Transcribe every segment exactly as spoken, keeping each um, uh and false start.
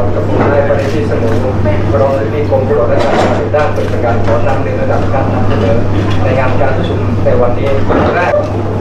กับผู้ได้ปฏิทินเสนอรองอธิบดีกรมชลประทานด้านเป็นการขอนำหนึ่งระดับการนำเสนอในงานการประชุมในวันนี้แรก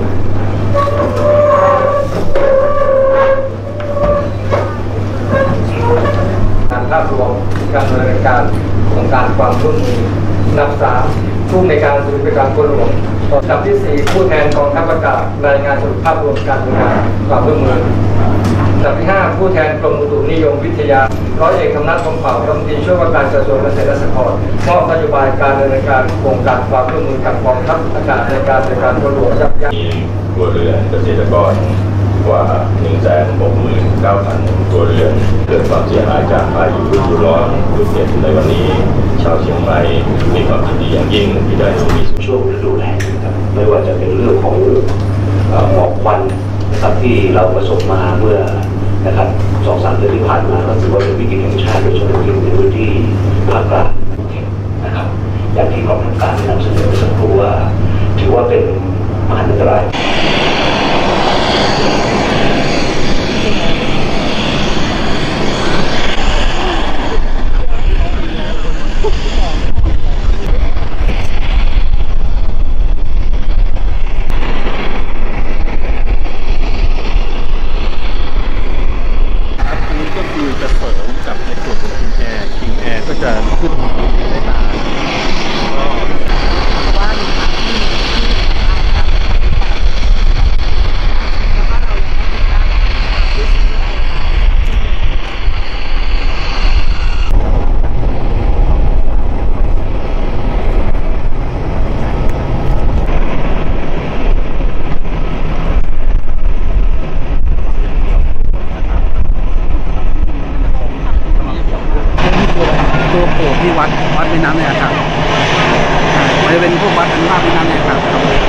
การภาพรวมการดำเนินการโครงการความร่วมมืออันดับสามผู้ในการศูนย์บริการคนหลวงอันดับที่สี่ผู้แทนกองทัพอากาศรายงานสรุปภาพรวมการดำเนินการความร่วมมืออันดับที่ห้าผู้แทนกรมอุตุนิยมวิทยาร้อยเอกธรรมนัฐ พรหมเผ่ารัฐมนตรีช่วยว่าการกระทรวงเกษตรและสหกรณ์มอบนโยบายการดำเนินการโครงการความร่วมมือกับกองทัพอากาศในการบริการคนหลวงยับยั้งมีครัวเรือนเกษตรกรกว่า หนึ่งแสนหกหมื่นเก้าพัน ครัวเรือนเกิดความเสียหายจากพายุฤดูร้อนลูกเห็บในวันนี้ชาวเชียงใหม่มีความยินดีอย่างยิ่งที่ได้มีช่วงฤดูแล้งนะครับไม่ว่าจะเป็นเรื่องของหมอกควันนะครับที่เราประสบมาเมื่อนะครับสองสามเดือนที่ผ่านมาก็ถือว่าเป็นวิกฤตแห่งชาติโดยเฉพาะในพื้นที่ภาคกลางนะครับอย่างที่กองทัพอากาศนำเสนอสักครู่ว่าถือว่าเป็นมหันตรายที่วัดวัดแม่น้ำเนี่ยครับมันจะเป็นพวกวัดเป็นภาพแม่น้ำเนี่ยครับ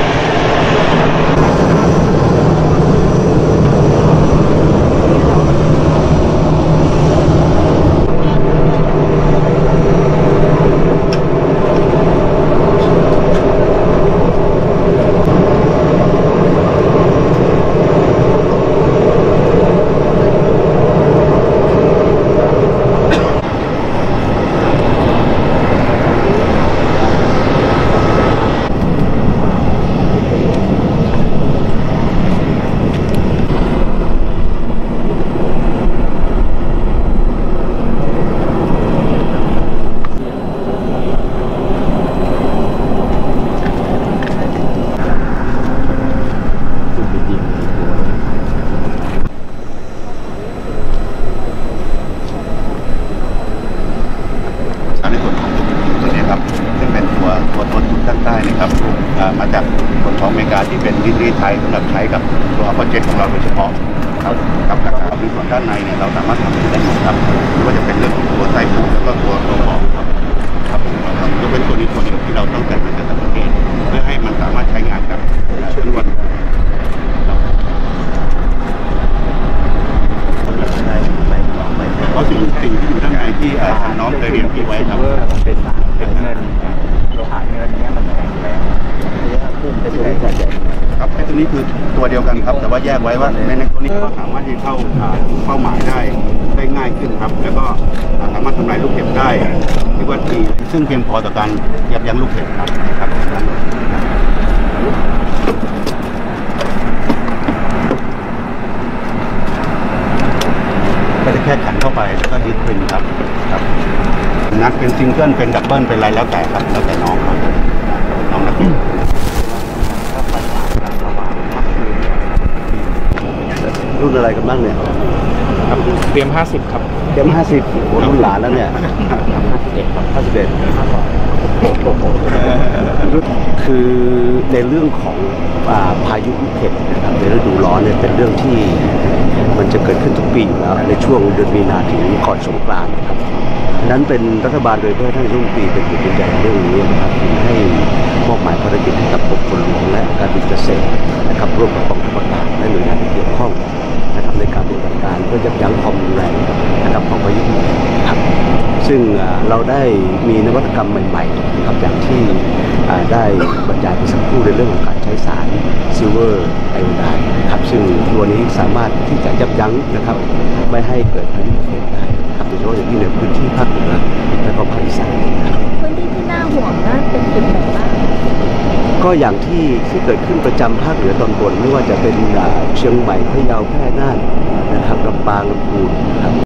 มาจากคนของอเมริกาที่เป็นดินดีไทยสำหรับใช้กับตัวโปรเจกต์ของเราโดยเฉพาะครับกับหลักการในส่วนด้านในเนี่ยเราสามารถทำได้หมดครับไม่ว่าจะเป็นเรื่องของตัวไส้ผูแล้วก็ตัวตัวหมอกครับครับจะเป็นตัวนี้ตัวหนึ่งที่เราต้องจัดเป็นจัดสังเกตเพื่อให้มันสามารถใช้งานกับเครื่องวัดเพราะสิ่งสิ่งที่อยู่ด้านในที่ทางน้องเคยเรียนพี่ไว้ครับเป็นเป็นเงินโลหะเงินเนี้ยมันแข็งแรงพุ่งไปสู่ใจใหญ่ครับไอ้ตัวนี้คือตัวเดียวกันครับแต่ว่าแยกไว้ว่าในในตัวนี้ก็สามารถที่เข้าเป้าหมายได้ได้ง่ายขึ้นครับแล้วก็สามารถทำลายลูกเห็บได้เรียกว่าดีซึ่งเพียงพอต่อการยับยั้งลูกเห็บครับครับก็จะแค่ขันเข้าไปแล้วก็ดิสเป็นครับครับนัดเป็นซิงเกิลเป็นดับเบิลเป็นอะไรแล้วแต่ครับแล้วแต่น้องครับน้องนักรุ่นอะไรกันบ้างเนี่ยครับเตรียมห้าสิบครับเตรียมห้าสิบโอ้รุ่นหลานแล้วเนี่ยห้าสิบเอ็ดห้าสิบเอ็ดคือในเรื่องของพายุลูกเห็บนะครับในฤดูร้อนเนี่ยเป็นเรื่องที่มันจะเกิดขึ้นทุกปีอยู่แล้วในช่วงเดือนมีนาถึงก่อนสงกรานต์ครับนั้นเป็นรัฐบาลโดยเฉพาะท่านรุ่งปีเป็นจุดใหญ่เรื่องนี้นะครับให้มอบหมายภารกิจให้กับกรมฝนหลวงและการบินเกษตรนะครับร่วมกับกองทัพอากาศและหน่วยงานที่เกี่ยวข้องนะครับในการปฏิบัติการเพื่อยับยั้งความรุนแรงนะครับของพายุครับซึ่งเราได้มีนวัตกรรมใหม่ๆนะครับอย่างที่ได้บรรยายไปสักครู่ในเรื่องของการใช้สารซิลเวอร์ไอโอไดน์นะครับซึ่งตัวนี้สามารถที่จะยับยั้งนะครับไม่ให้เกิดพายุได้ครับยเฉพาะอย่างยิ่งในพื้นที่ภาคเหนือและก็ภาคอีสานนะครับพื้นที่ที่น่าห่วงนั้นเป็นจุดไหนบ้างก็อย่างที่ที่เกิดขึ้นประจำภาคเหนือตอนบนไม่ว่าจะเป็นอ่าเชียงใหม่พะเยาแพร่น่านนะครับลำปางลำพูนนะครับ